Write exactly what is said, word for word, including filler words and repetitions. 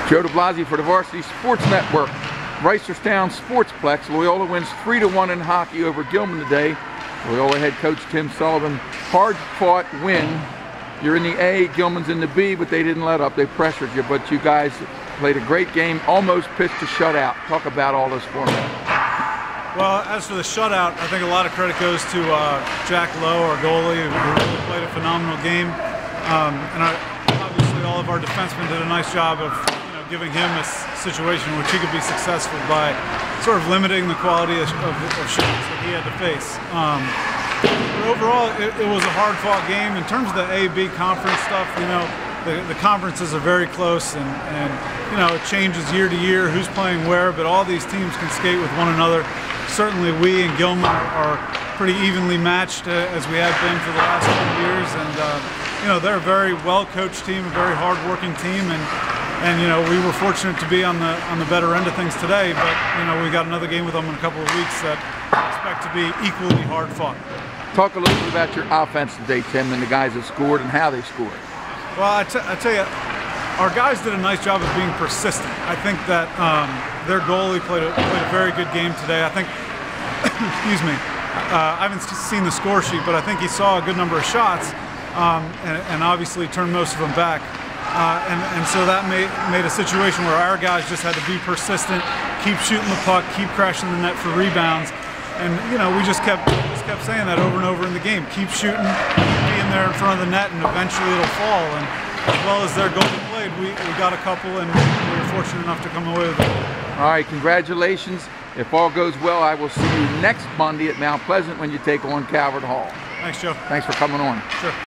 Joe DeBlasi for the Varsity Sports Network. Reisterstown Sportsplex. Loyola wins three to one in hockey over Gilman today. Loyola head coach Tim Sullivan, hard-fought win. You're in the A, Gilman's in the B, but they didn't let up. They pressured you, but you guys played a great game, almost pitched a shutout. Talk about all this for me. Well, as for the shutout, I think a lot of credit goes to uh, Jack Lowe, our goalie, who really played a phenomenal game. Um, and I, obviously all of our defensemen did a nice job of you know, giving him a situation in which he could be successful by sort of limiting the quality of, of, of shots that he had to face. Um, but overall, it, it was a hard-fought game. In terms of the A B conference stuff, you know, the, the conferences are very close, and, and you know, it changes year to year who's playing where, but all these teams can skate with one another. Certainly we and Gilman are pretty evenly matched uh, as we have been for the last few years, and uh, you know, they're a very well-coached team, a very hard-working team, and and you know, we were fortunate to be on the on the better end of things today, but you know, we got another game with them in a couple of weeks that I expect to be equally hard-fought. Talk a little bit about your offense today, Tim, and the guys that scored and how they scored. Well, I, t I tell you, our guys did a nice job of being persistent. I think that um, their goalie played a, played a very good game today. I think, excuse me, uh, I haven't seen the score sheet, but I think he saw a good number of shots, um, and, and obviously turned most of them back. Uh, and, and so that made, made a situation where our guys just had to be persistent, keep shooting the puck, keep crashing the net for rebounds. And you know, we just kept just kept saying that over and over in the game. Keep shooting, keep being there in front of the net, and eventually it'll fall. And as well as their goalie played, we, we got a couple, and we were fortunate enough to come away with it. All right, congratulations. If all goes well, I will see you next Monday at Mount Pleasant when you take on Calvert Hall. Thanks, Joe. Thanks for coming on. Sure.